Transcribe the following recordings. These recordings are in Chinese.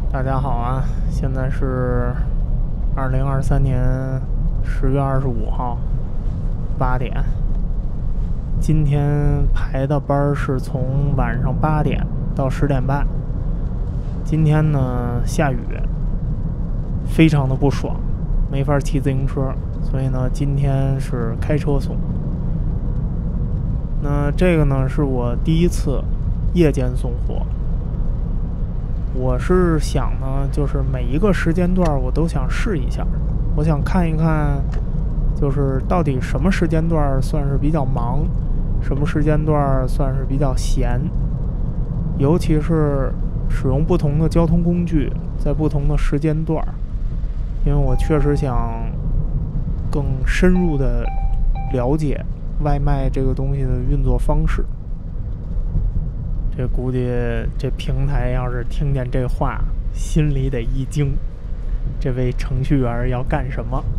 大家好啊，现在是2023年10月25号8点。今天排的班是从晚上8点到10点半。今天呢下雨，非常的不爽，没法骑自行车，所以呢今天是开车送。那这个呢是我第一次夜间送货。我是想呢，就是每一个时间段我都想试一下，我想看一看，就是到底什么时间段算是比较忙，什么时间段算是比较闲，尤其是使用不同的交通工具，在不同的时间段，因为我确实想更深入的了解外卖这个东西的运作方式。这估计这平台要是听见这话，心里得一惊，这位程序员要干什么？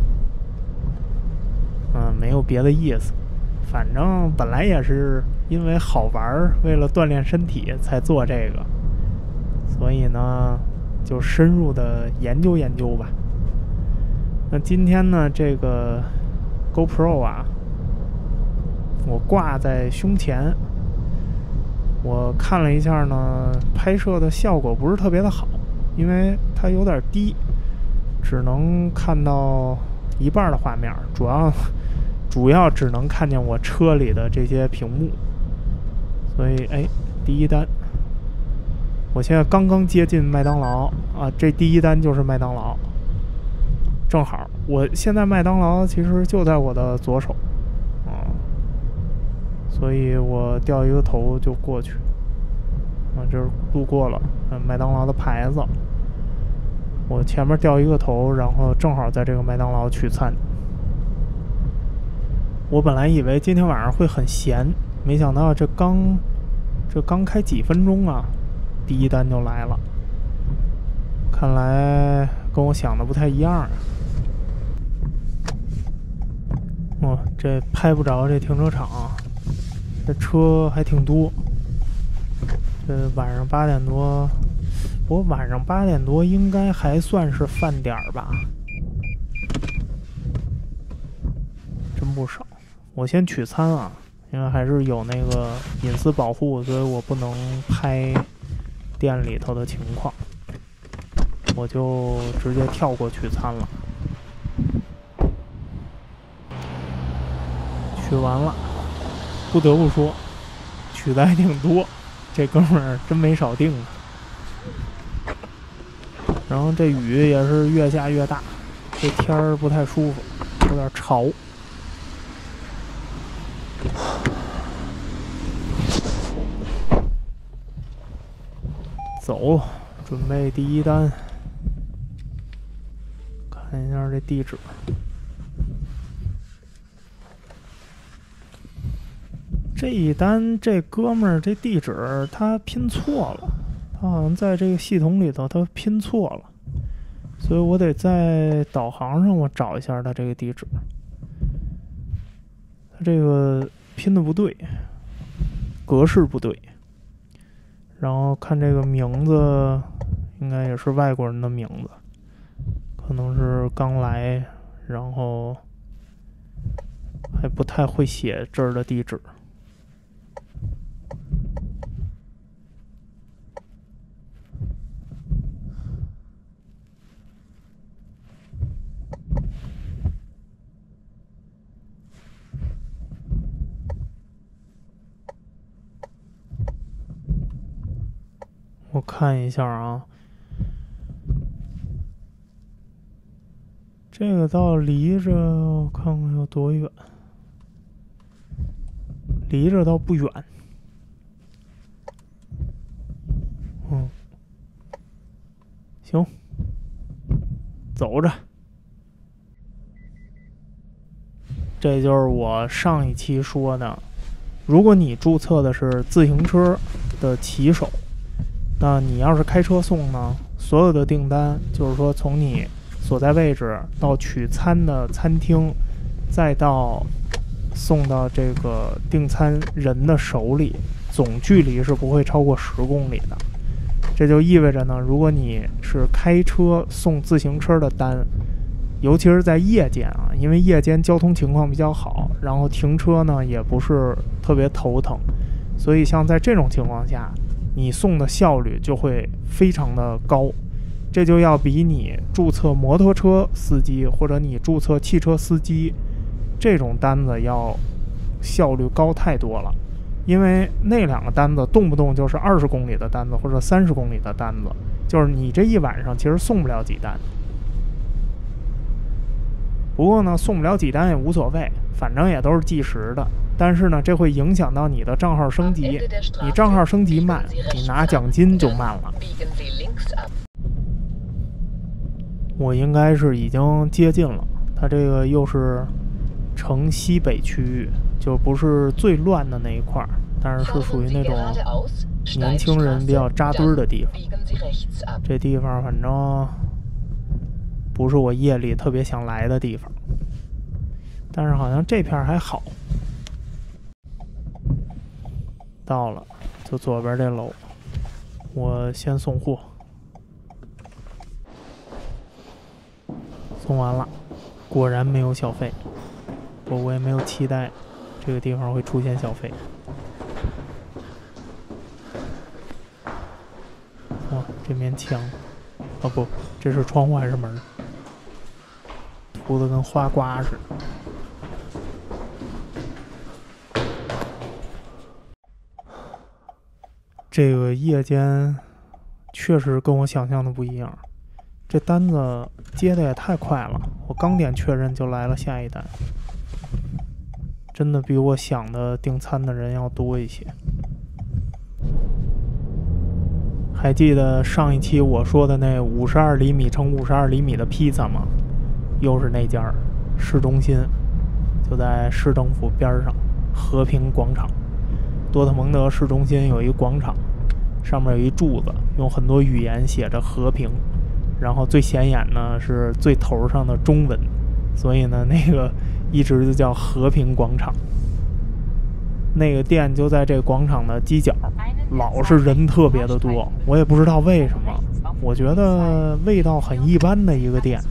没有别的意思，反正本来也是因为好玩，为了锻炼身体才做这个，所以呢，就深入的研究研究吧。那今天呢，这个 GoPro 啊，我挂在胸前。我看了一下呢，拍摄的效果不是特别的好，因为它有点低，只能看到一半的画面，主要只能看见我车里的这些屏幕。所以第一单，我现在刚刚接近麦当劳啊，这第一单就是麦当劳，正好我现在麦当劳其实就在我的左手所以我掉一个头就过去，就是路过了麦当劳的牌子，我前面掉一个头，然后正好在这个麦当劳取餐。我本来以为今天晚上会很闲，没想到这刚开几分钟啊，第一单就来了，看来跟我想的不太一样啊。这拍不着这停车场这车还挺多。这晚上8点多，我晚上8点多应该还算是饭点吧，真不少。我先取餐啊，因为还是有那个隐私保护，所以我不能拍店里头的情况，我就直接跳过取餐了。取完了，不得不说，取的还挺多，这哥们儿真没少订啊。然后这雨也是越下越大，这天儿不太舒服，有点潮。走，准备第一单，看一下这地址。这一单这哥们儿这地址他拼错了，他好像在这个系统里头他拼错了，所以我得在导航上我找一下他这个地址，他这个拼的不对，格式不对，然后看这个名字应该也是外国人的名字，可能是刚来，然后还不太会写这儿的地址。我看一下啊，这个倒离着，我看看有多远，离着倒不远。行，走着。这就是我上一期说的，如果你注册的是自行车的骑手，那你要是开车送呢，所有的订单就是说从你所在位置到取餐的餐厅，再到送到这个订餐人的手里，总距离是不会超过10公里的。 这就意味着呢，如果你是开车送自行车的单，尤其是在夜间啊，因为夜间交通情况比较好，然后停车呢也不是特别头疼，所以像在这种情况下，你送的效率就会非常的高，这就要比你注册摩托车司机或者你注册汽车司机这种单子要效率高太多了。因为那两个单子动不动就是20公里的单子或者30公里的单子，就是你这一晚上其实送不了几单。不过呢，送不了几单也无所谓，反正也都是计时的。但是呢，这会影响到你的账号升级，你账号升级慢，你拿奖金就慢了。我应该是已经接近了，它这个又是城西北区域，就不是最乱的那一块，但是是属于那种年轻人比较扎堆的地方。这地方反正不是我夜里特别想来的地方，但是好像这片还好。到了，就左边这楼，我先送货。送完了，果然没有小费，我也没有期待这个地方会出现小费。哇，这面墙，哦不，这是窗户还是门？涂的跟花瓜似的。这个夜间确实跟我想象的不一样，这单子接的也太快了，我刚点确认就来了下一单，真的比我想的订餐的人要多一些。还记得上一期我说的那52厘米乘52厘米的披萨吗？又是那家，市中心，就在市政府边上，和平广场。多特蒙德市中心有一广场，上面有一柱子，用很多语言写着和平，然后最显眼呢是最头上的中文，所以呢那个一直就叫和平广场。那个店就在这个广场的犄角，老是人特别的多，我也不知道为什么，我觉得味道很一般的一个店，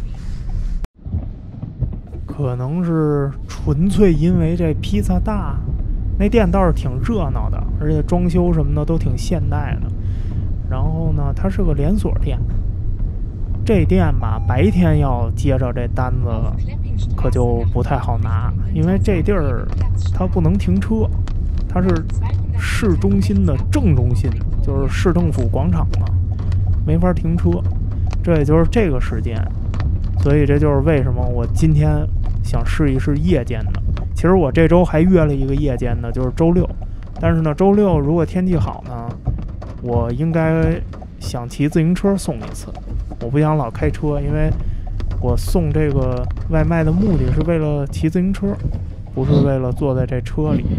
可能是纯粹因为这披萨大。那店倒是挺热闹的，而且装修什么的都挺现代的。然后呢，它是个连锁店。这店吧，白天要接着这单子，可就不太好拿，因为这地儿它不能停车，它是市中心的正中心，就是市政府广场嘛，没法停车。这也就是这个时间，所以这就是为什么我今天想试一试夜间的。其实我这周还约了一个夜间的，就是周六。但是呢，周六如果天气好呢，我应该想骑自行车送一次。我不想老开车，因为我送这个外卖的目的是为了骑自行车，不是为了坐在这车里。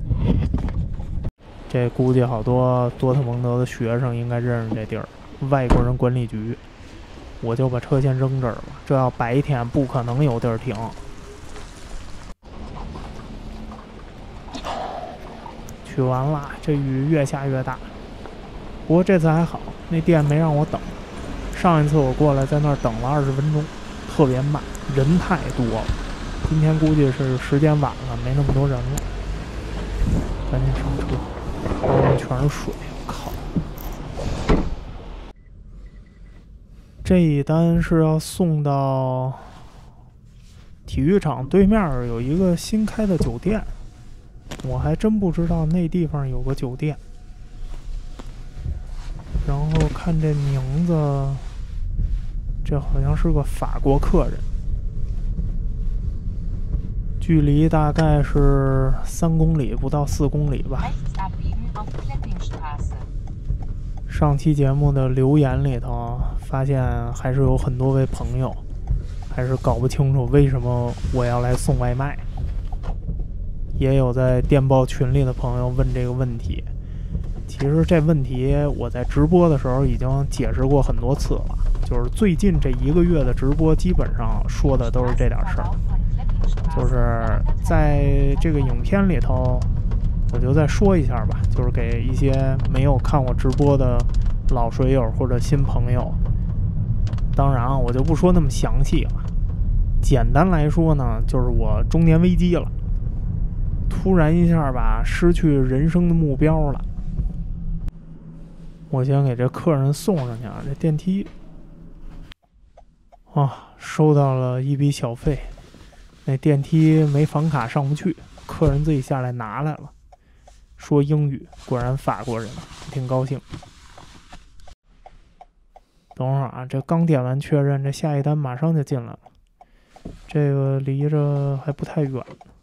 这估计好多多特蒙德的学生应该认识这地儿，外国人管理局。我就把车先扔这儿吧，这要白天不可能有地儿停。取完了，这雨越下越大，不过这次还好，那店没让我等。上一次我过来在那儿等了20分钟，特别慢，人太多了。今天估计是时间晚了，没那么多人了。赶紧上车，包上全是水，我靠！这一单是要送到体育场对面有一个新开的酒店。我还真不知道那地方有个酒店，然后看这名字，这好像是个法国客人，距离大概是3公里不到4公里吧。上期节目的留言里头发现还是有很多位朋友还是搞不清楚为什么我要来送外卖，也有在电报群里的朋友问这个问题。其实这问题我在直播的时候已经解释过很多次了，就是最近这1个月的直播基本上说的都是这点事儿。就是在这个影片里头我就再说一下吧，就是给一些没有看我直播的老水友或者新朋友。当然啊，我就不说那么详细了。简单来说呢，就是我中年危机了，突然一下吧，失去人生的目标了。我先给这客人送上去啊，这电梯啊，收到了一笔小费。那电梯没房卡上不去，客人自己下来拿来了，说英语，果然法国人，挺高兴。等会儿啊，这刚点完确认，这下一单马上就进来了，这个离着还不太远。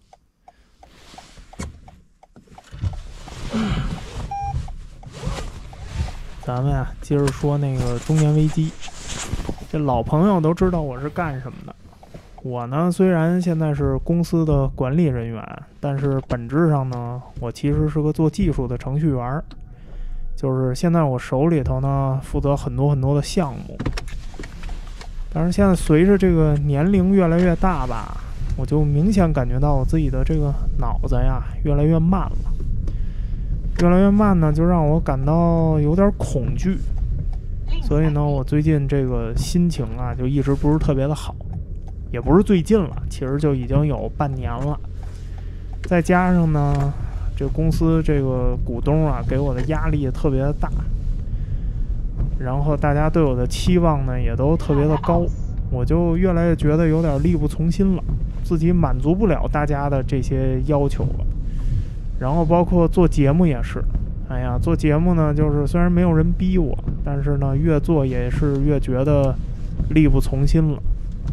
咱们啊，接着说那个中年危机。这老朋友都知道我是干什么的。我呢，虽然现在是公司的管理人员，但是本质上呢，我其实是个做技术的程序员。就是现在我手里头呢，负责很多的项目。但是现在随着这个年龄越来越大吧，我就明显感觉到我自己的这个脑子呀，越来越慢了。越来越慢呢，就让我感到有点恐惧。所以呢，我最近这个心情啊，就一直不是特别的好。也不是最近了，其实就已经有半年了。再加上呢，这公司这个股东啊，给我的压力也特别的大，然后大家对我的期望呢，也都特别的高，我就越来越觉得有点力不从心了，自己满足不了大家的这些要求了。然后包括做节目也是，哎呀，做节目呢，就是虽然没有人逼我，但是呢，越做也是越觉得力不从心了。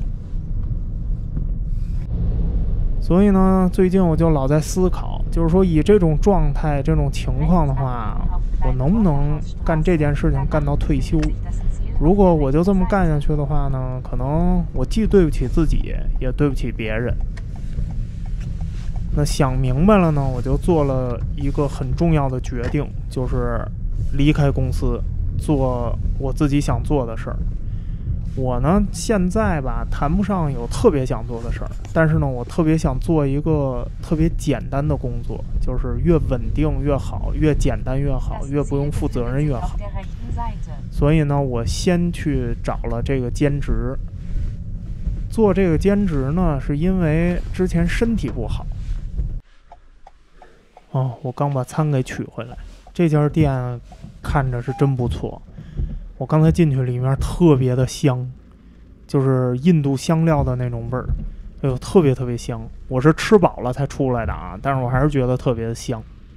所以呢，最近我就老在思考，就是说以这种状态、这种情况的话，我能不能干这件事情干到退休？如果我就这么干下去的话呢，可能我既对不起自己，也对不起别人。那想明白了呢，我就做了一个很重要的决定，就是离开公司，做我自己想做的事儿。我呢，现在吧，谈不上有特别想做的事儿，但是呢，我特别想做一个特别简单的工作，就是越稳定越好，越简单越好，越不用负责任越好。所以呢，我先去找了这个兼职。做这个兼职呢，是因为之前身体不好。哦，我刚把餐给取回来。这家店看着是真不错。我刚才进去，里面特别的香，就是印度香料的那种味儿，哎呦，特别香。我是吃饱了才出来的啊，但是我还是觉得特别的香。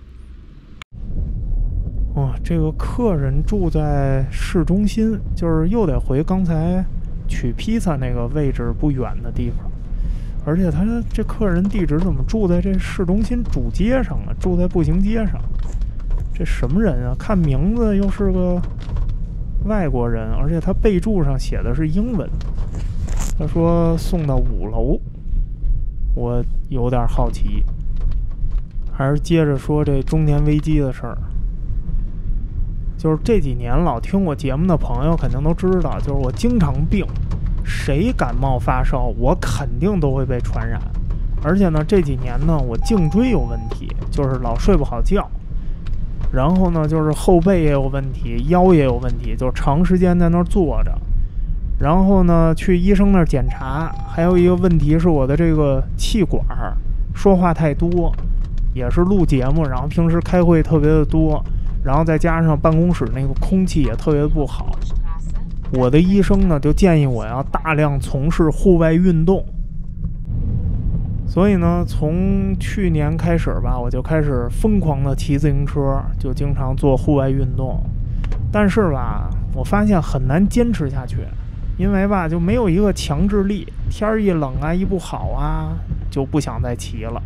哦，这个客人住在市中心，就是又得回刚才取披萨那个位置不远的地方，而且他这客人地址怎么住在这市中心主街上啊？住在步行街上，这什么人啊？看名字又是个外国人，而且他备注上写的是英文。他说送到5楼，我有点好奇。还是接着说这中年危机的事儿。就是这几年老听我节目的朋友肯定都知道，就是我经常病，谁感冒发烧，我肯定都会被传染。而且呢，这几年呢，我颈椎有问题，就是老睡不好觉。然后呢，就是后背也有问题，腰也有问题，就是长时间在那儿坐着。然后呢，去医生那儿检查，还有一个问题是我的这个气管说话太多，也是录节目，然后平时开会特别的多，然后再加上办公室那个空气也特别不好。我的医生呢就建议我要大量从事户外运动。所以呢，从去年开始吧，我就开始疯狂的骑自行车，就经常做户外运动。但是吧，我发现很难坚持下去，因为吧就没有一个强制力，天一冷啊，一不好啊，就不想再骑了。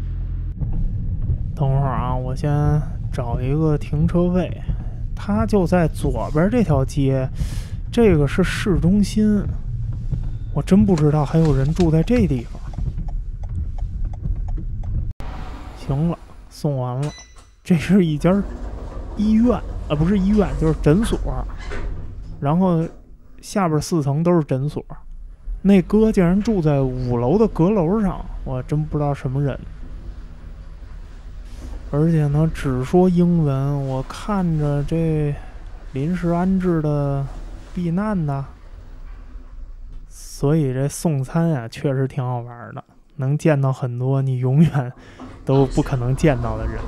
等会儿啊，我先找一个停车位，它就在左边这条街，这个是市中心。我真不知道还有人住在这地方。行了，送完了。这是一家医院啊，不是医院，就是诊所。然后下边4层都是诊所。那哥竟然住在5楼的阁楼上，我真不知道什么人。而且呢，只说英文。我看着这临时安置的、避难的。所以这送餐啊，确实挺好玩的，能见到很多你永远都不可能见到的人。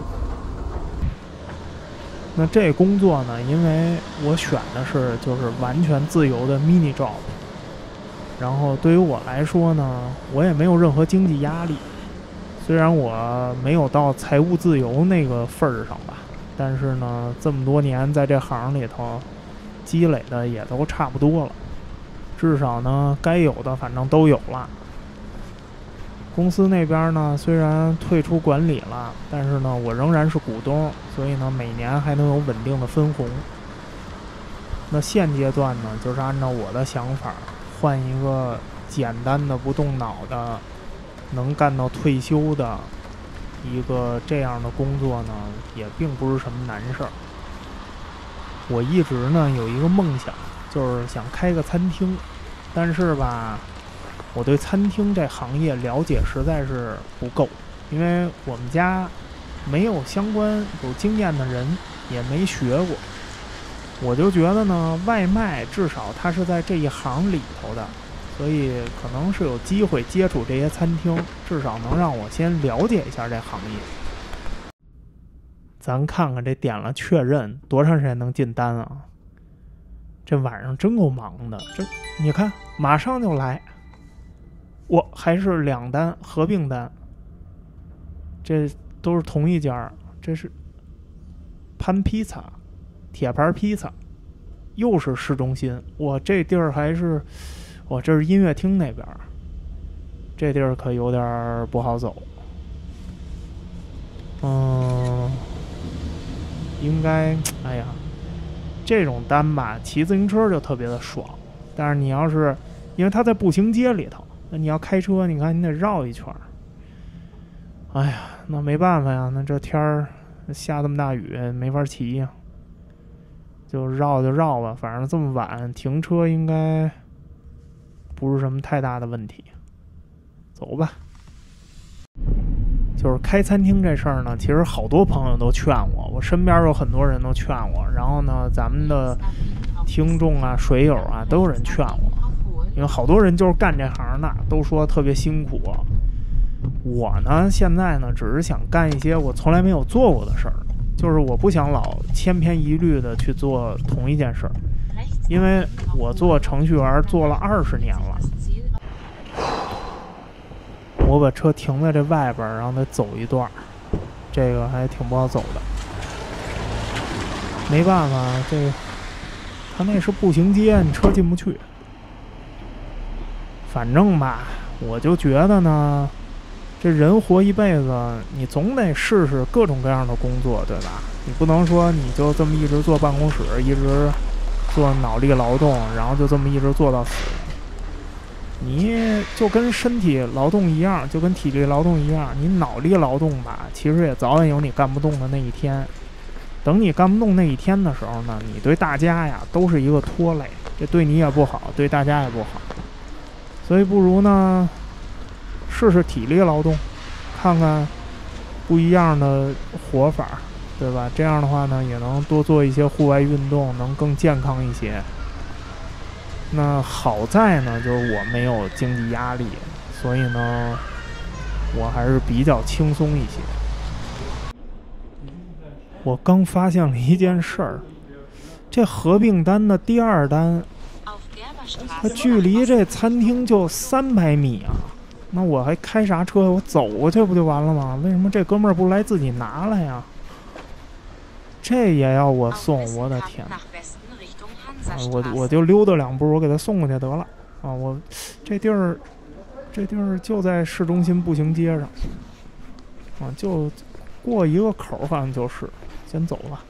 那这工作呢，因为我选的是就是完全自由的 mini job， 然后对于我来说呢，我也没有任何经济压力。虽然我没有到财务自由那个份儿上吧，但是呢，这么多年在这行里头积累的也都差不多了，至少呢该有的反正都有了。公司那边呢虽然退出管理了，但是呢我仍然是股东，所以呢每年还能有稳定的分红。那现阶段呢，就是按照我的想法，换一个简单的不动脑的能干到退休的一个这样的工作呢，也并不是什么难事儿。我一直呢有一个梦想，就是想开个餐厅，但是吧，我对餐厅这行业了解实在是不够，因为我们家没有相关有经验的人，也没学过。我就觉得呢，外卖至少它是在这一行里头的，所以可能是有机会接触这些餐厅，至少能让我先了解一下这行业。咱看看这点了确认，多长时间能进单啊？这晚上真够忙的，这你看马上就来，我还是2单合并单，这都是同一家，这是潘披萨，铁牌披萨，又是市中心，我这地儿还是，我这是音乐厅那边，这地儿可有点不好走。应该，哎呀，这种单吧，骑自行车就特别的爽。但是你要是，因为它在步行街里头，那你要开车，你看你得绕一圈。哎呀，那没办法呀，那这天儿下这么大雨，没法骑呀，就绕吧。反正这么晚停车应该不是什么太大的问题。走吧。就是开餐厅这事儿呢，其实好多朋友都劝我身边有很多人都劝我，然后呢，咱们的听众啊、水友啊，都有人劝我，因为好多人就是干这行的，都说特别辛苦。我呢，现在呢，只是想干一些我从来没有做过的事儿，就是我不想老千篇一律的去做同一件事儿，因为我做程序员做了20年了。我把车停在这外边，让它走一段，这个还挺不好走的。没办法，这个它那是步行街，你车进不去。反正吧，我就觉得呢，这人活一辈子，你总得试试各种各样的工作，对吧？你不能说你就这么一直坐办公室，一直做脑力劳动，然后就这么一直做到死。你就跟身体劳动一样，就跟体力劳动一样，你脑力劳动吧，其实也早晚有你干不动的那一天。等你干不动那一天的时候呢，你对大家呀都是一个拖累，这对你也不好，对大家也不好。所以不如呢，试试体力劳动，看看不一样的活法，对吧？这样的话呢，也能多做一些户外运动，能更健康一些。那好在呢，就是我没有经济压力，所以呢，我还是比较轻松一些。我刚发现了一件事儿，这合并单的第2单，它距离这餐厅就300米啊！那我还开啥车？我走过去不就完了吗？为什么这哥们儿不来自己拿来呀？这也要我送？我的天！我就溜达2步，我给他送过去得了啊！我这地儿就在市中心步行街上啊，就过一个口，好像就是。先走吧。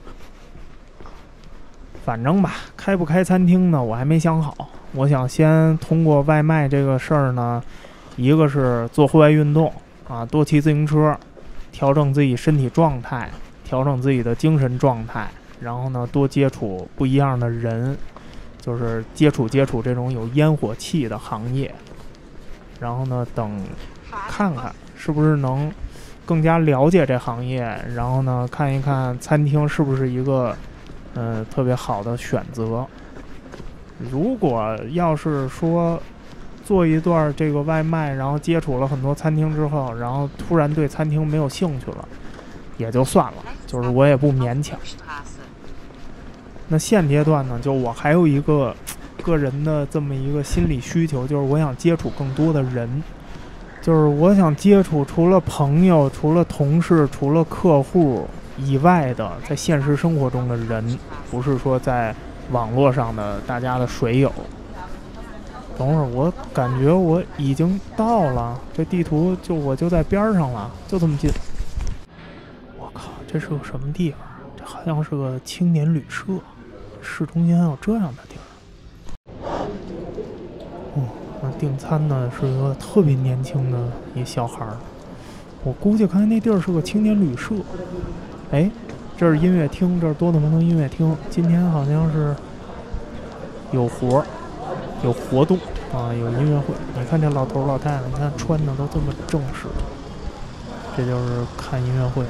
反正吧，开不开餐厅呢，我还没想好。我想先通过外卖这个事儿呢，一个是做户外运动啊，多骑自行车，调整自己身体状态，调整自己的精神状态。然后呢，多接触不一样的人，就是接触这种有烟火气的行业。然后呢，等看看是不是能更加了解这行业，然后呢，看一看餐厅是不是一个特别好的选择。如果要是说做一段这个外卖，然后接触了很多餐厅之后，然后突然对餐厅没有兴趣了，也就算了，就是我也不勉强。那现阶段呢，就我还有一个个人的这么一个心理需求，就是我想接触更多的人，就是我想接触除了朋友、除了同事、除了客户以外的在现实生活中的人，不是说在网络上的大家的水友。等会儿我感觉我已经到了，这地图我就在边上了，就这么近。我靠，这是个什么地方？这好像是个青年旅社，市中心还有这样的地儿。那订餐呢是一个特别年轻的一小孩儿，我估计刚才那地儿是个青年旅社。哎，这是音乐厅，这是多特蒙德音乐厅，今天好像是有活动啊，有音乐会。你看这老头老太太，你看穿的都这么正式，这就是看音乐会。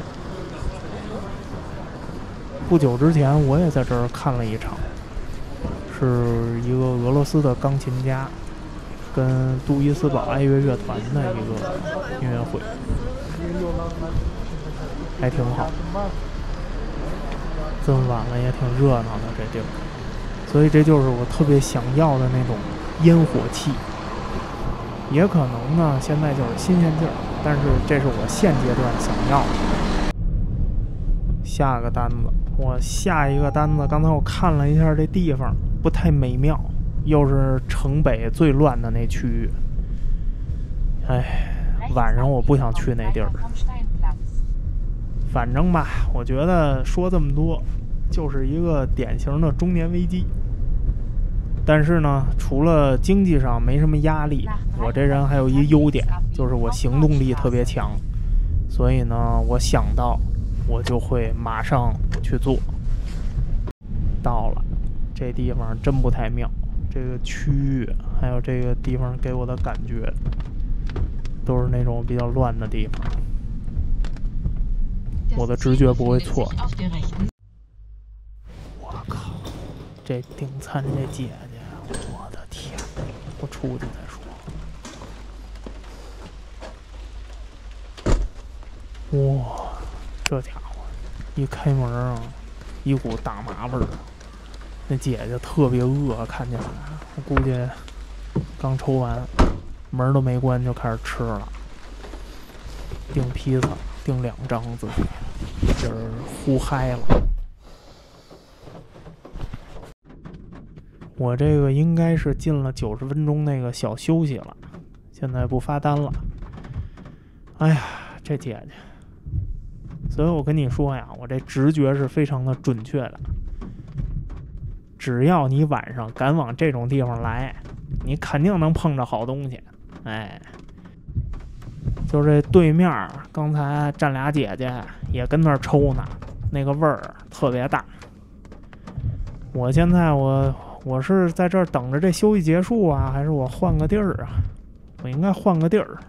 不久之前我也在这儿看了一场，是一个俄罗斯的钢琴家跟杜伊斯堡爱乐乐团的一个音乐会，还挺好。这么晚了也挺热闹的这地儿，所以这就是我特别想要的那种烟火气。也可能呢，现在就是新鲜劲儿，但是这是我现阶段想要的。下个单子，我下一个单子，刚才我看了一下这地方不太美妙，又是城北最乱的那区域。晚上我不想去那地儿。反正吧，我觉得说这么多，就是一个典型的中年危机。但是呢，除了经济上没什么压力，我这人还有一优点，就是我行动力特别强。所以呢，我想到我就会马上去做。到了，这地方真不太妙，这个区域还有这个地方给我的感觉，都是那种比较乱的地方。我的直觉不会错。我靠，这订餐这姐姐，我的天！我出去再说。哇，这家伙一开门啊，一股大麻味儿。那姐姐特别饿，看见了，我估计刚抽完，门都没关就开始吃了。订披萨，订2张自己，这是呼嗨了。我这个应该是进了90分钟那个小休息了，现在不发单了。哎呀，这姐姐，所以我跟你说呀，我这直觉是非常的准确的。只要你晚上敢往这种地方来，你肯定能碰着好东西。就这对面刚才站俩姐姐也跟那儿抽呢，那个味儿特别大。我现在我是在这儿等着这休息结束啊，还是我换个地儿啊？我应该换个地儿。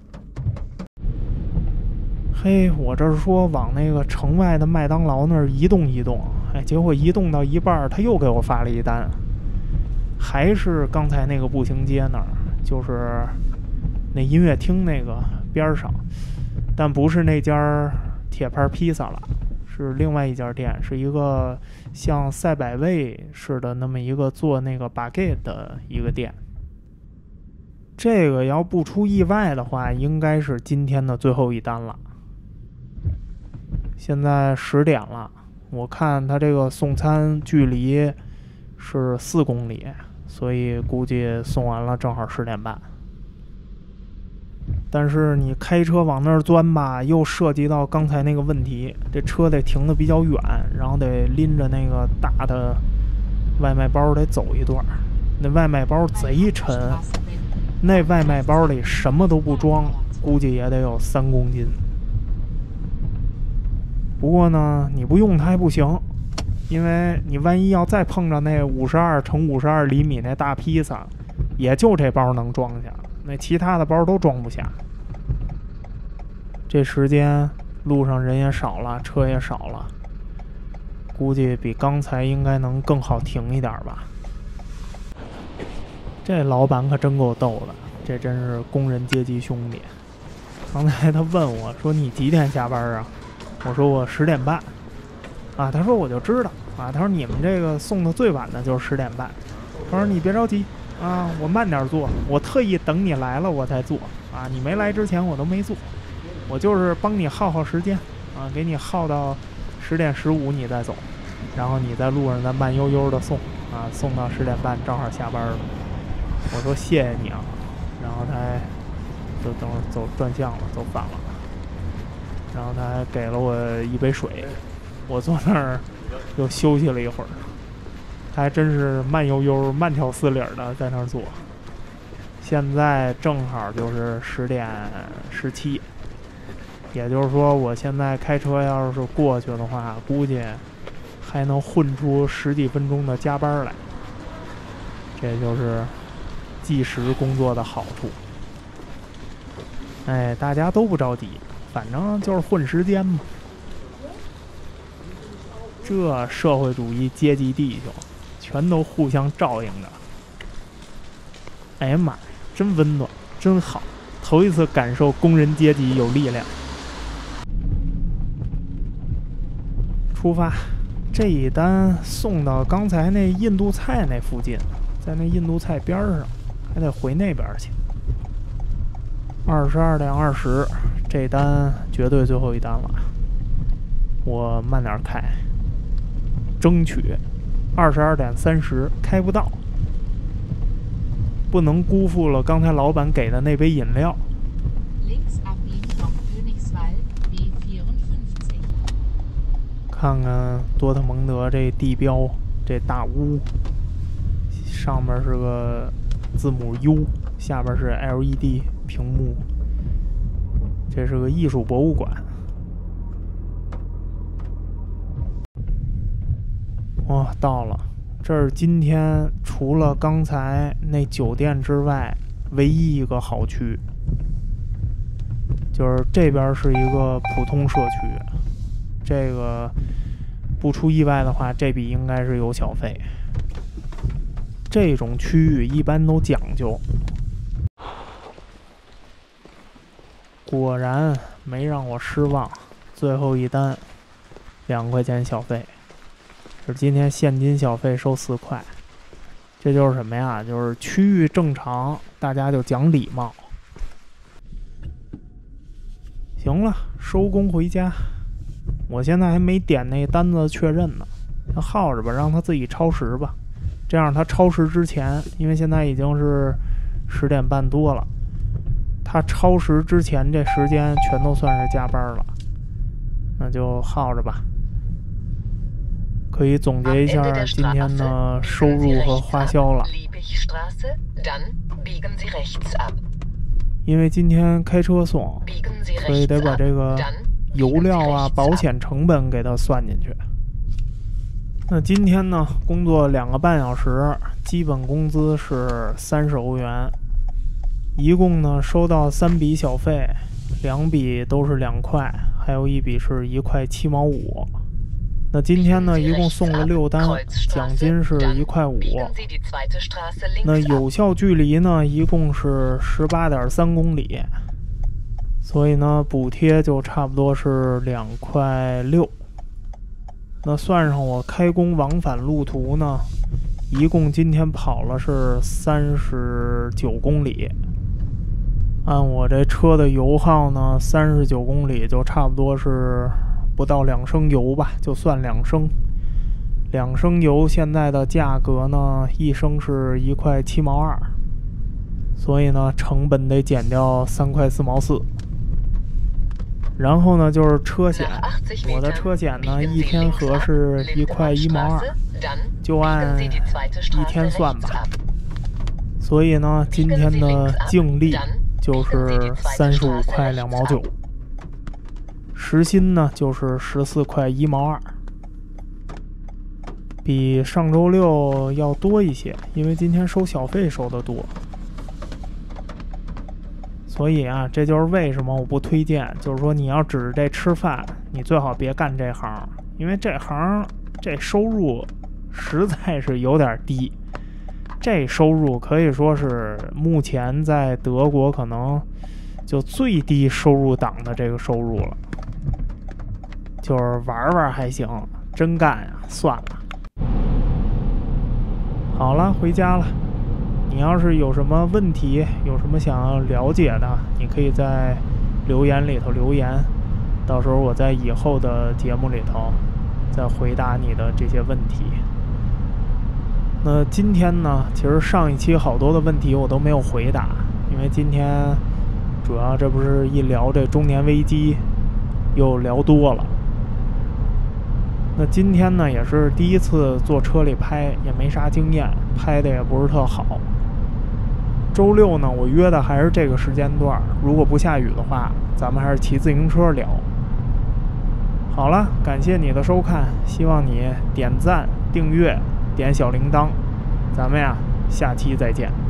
嘿，我这是说往那个城外的麦当劳那儿移动移动，结果移动到一半他又给我发了一单，还是刚才那个步行街那儿，就是那音乐厅那个边上，但不是那家铁盘披萨了，是另外一家店，是一个像赛百味似的那么一个做那个 baguette 的一个店。这个要不出意外的话，应该是今天的最后一单了。现在10点了，我看他这个送餐距离是4公里，所以估计送完了正好10点半。但是你开车往那儿钻吧，又涉及到刚才那个问题，这车得停得比较远，然后得拎着那个大的外卖包得走一段，那外卖包贼沉，那外卖包里什么都不装，估计也得有3公斤。不过呢，你不用它还不行，因为你万一要再碰着那52乘52厘米那大披萨，也就这包能装下，那其他的包都装不下。这时间路上人也少了，车也少了， 估计比刚才应该能更好停一点吧。这老板可真够逗的，这真是工人阶级兄弟。刚才他问我说：“你几点下班啊？”我说：“我10点半。”啊，他说：“我就知道啊。”他说：“你们这个送的最晚的就是10点半。”他说：“你别着急啊，我慢点做，我特意等你来了我才做啊，你没来之前我都没做，我就是帮你耗时间啊，给你耗到10点15你再走，然后你在路上再慢悠悠的送啊，送到10点半正好下班了。”我说：“谢谢你啊。”然后他还就等会儿走转向了，走反了，然后他还给了我一杯水，我坐那儿又休息了一会儿。他还真是慢悠悠、慢条斯理的在那儿做。现在正好就是10点17，也就是说，我现在开车要是过去的话，估计还能混出10几分钟的加班来。这就是计时工作的好处。哎，大家都不着急，反正就是混时间嘛。这社会主义阶级弟兄，全都互相照应着。哎呀妈呀，真温暖，真好，头一次感受工人阶级有力量。出发，这一单送到刚才那印度菜那附近，在那印度菜边上，还得回那边去。22点20，这单绝对最后一单了，我慢点开，争取22点30开不到，不能辜负了刚才老板给的那杯饮料。看看多特蒙德这地标，这大屋，上面是个字母 U， 下边是 LED 屏幕，这是个艺术博物馆。哇，到了，这是今天除了刚才那酒店之外唯一一个好区，就是这边是一个普通社区，这个不出意外的话，这笔应该是有小费。这种区域一般都讲究。果然没让我失望，最后一单2块钱小费，是今天现金小费收4块。这就是什么呀？就是区域正常，大家就讲礼貌。行了，收工回家。我现在还没点那单子确认呢，先耗着吧，让他自己超时吧。这样他超时之前，因为现在已经是10点半多了，他超时之前这时间全都算是加班了，那就耗着吧。可以总结一下今天的收入和花销了。因为今天开车送，所以得把这个油料啊、保险成本给它算进去。那今天呢，工作2个半小时，基本工资是30欧元，一共呢收到3笔小费，2笔都是2块，还有1笔是1块7毛5。那今天呢，一共送了6单，奖金是1块5。那有效距离呢，一共是18.3公里，所以呢，补贴就差不多是2块6。那算上我开工往返路途呢，一共今天跑了是39公里。按我这车的油耗呢，39公里就差不多是不到2升油吧，就算2升。2升油现在的价格呢，1升是1块7毛2，所以呢，成本得减掉3块4毛4。然后呢，就是车险，我的车险呢，1天合是1块1毛2，就按1天算吧。所以呢，今天的净利就是35块2毛9，时薪呢就是14块1毛2，比上周六要多一些，因为今天收小费收得多。所以啊，这就是为什么我不推荐，就是说你要指着这吃饭，你最好别干这行，因为这行这收入实在是有点低。这收入可以说是目前在德国可能就最低收入档的这个收入了。就是玩玩还行，真干啊，算了。好了，回家了。你要是有什么问题，有什么想要了解的，你可以在留言里头留言，到时候我在以后的节目里头再回答你的这些问题。那今天呢，其实上一期好多的问题我都没有回答，因为今天主要这不是一聊这中年危机又聊多了。那今天呢也是第一次坐车里拍，也没啥经验，拍的也不是特好。周六呢我约的还是这个时间段，如果不下雨的话，咱们还是骑自行车聊。好了，感谢你的收看，希望你点赞订阅点小铃铛，咱们呀下期再见。